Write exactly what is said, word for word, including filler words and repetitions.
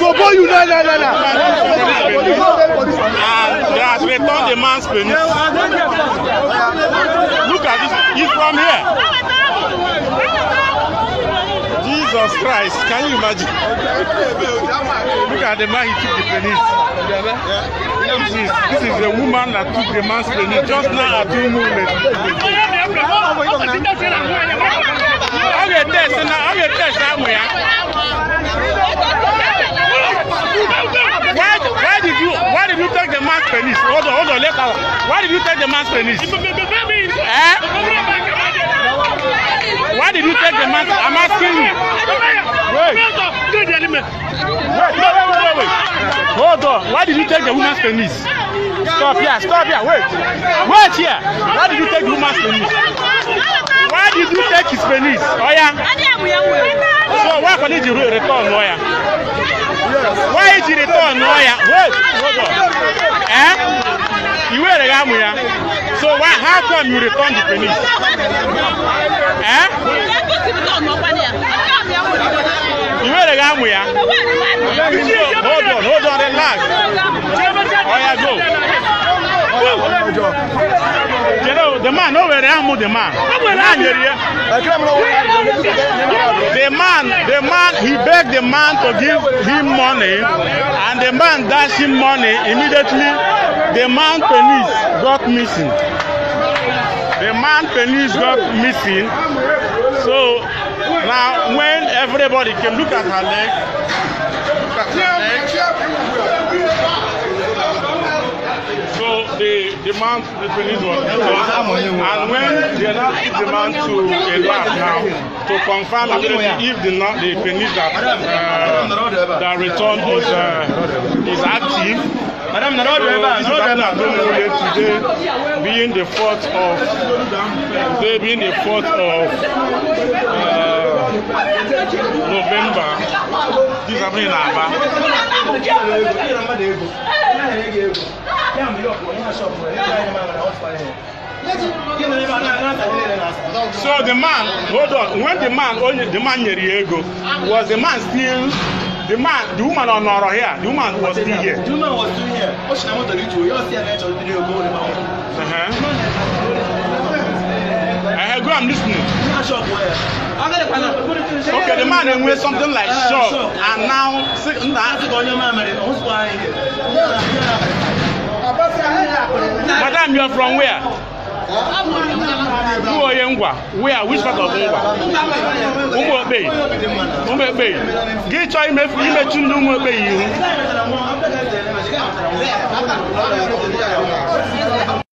boy you no no no no. And they has returned the man's penis. Look at this. He's from here. Jesus Christ, can you imagine? Look at the man, he took the penis. This is, this is a woman that took the man's penis just now at two movements. Okay, test now, okay, test somewhere. Why, why did you why did you take the man's penis? Hold on, hold on, let us. Why did you take the man's penis? Eh? Why did you take the man's? I'm asking you. Wait. Wait, wait, wait, wait, wait. Hold on. Why did you take the woman's penis? Stop here, stop here, wait. Wait here. Why did you take the woman's penis? Why did you take his penis? Oh yeah. So why did you return lawyer? Why did you return lawyer? Wait, hold on. Eh? You were a gamuya. So why? How come you return the penis? Eh? You were a gamuya. Hold on, hold on, relax. Oh yeah, go. You know, the man over there, the man. The man, the man, he begged the man to give him money, and the man dashed him money. Immediately, the man penis got missing. The man penis got missing. So now, when everybody can look at her leg, look at her leg. So the the man the penis was returned, and when they now took the man to a lab now to confirm if the the penis that uh, that returned is uh, is active. Madam, so this is happening today, being the fourth of today being the fourth of uh, November. This is happening in Aba. So the man, hold on. When the man, only the man Yeriego, was the man still, the man, the woman on our here, the woman was still here. The woman was still here. What should I want to do to you? See a video go about. Uh huh. I go. I'm listening. Okay, the man then wears something like shop, and now Madam, you are from where? Who are you? Where? Which part of Ngwa? Ngwa Bay. Ngwa Bay. Get try me. You me tune Ngwa Bay. You.